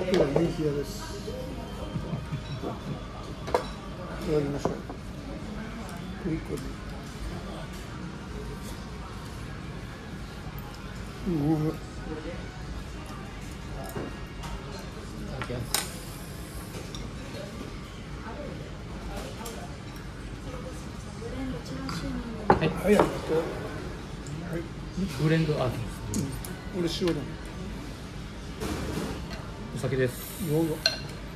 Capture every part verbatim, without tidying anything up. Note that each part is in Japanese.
今日は人気屋です。やりましょう。クリック。うん。 はい。はい。はい。ブレンドアートです。 うん、俺塩だ。 お酒です。 どうぞ。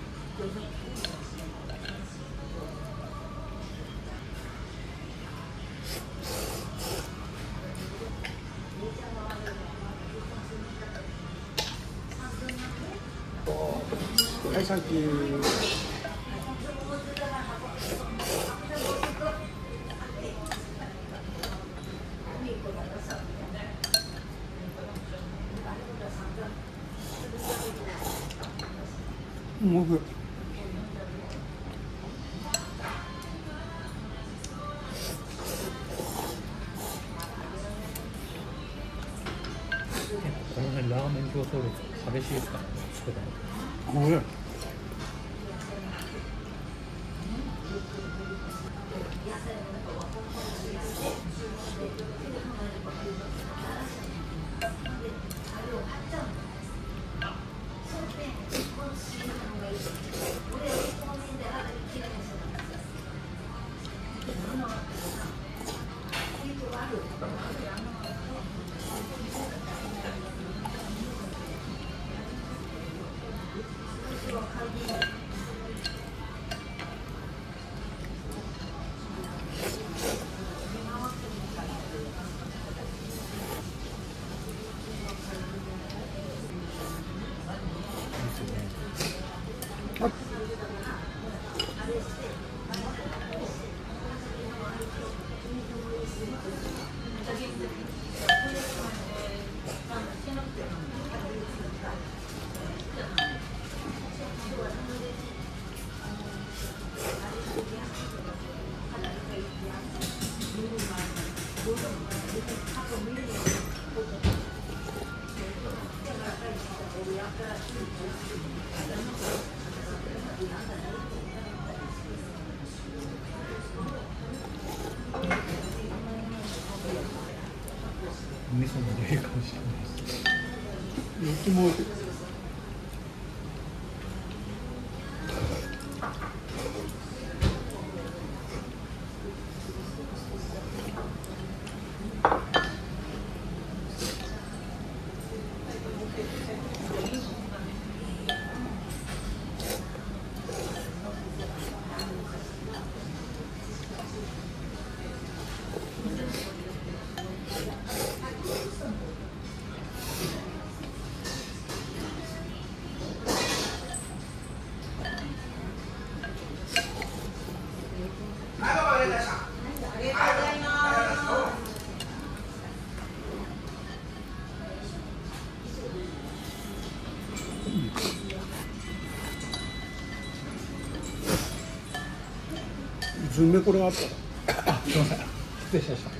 はい、サンキュー。もぐ。 この辺ラーメン競争率激しいですからね。 おい。 味噌もいいかもしれないです。 どっちも。ずんめこれがあったら。 あ、すみません。失礼しました。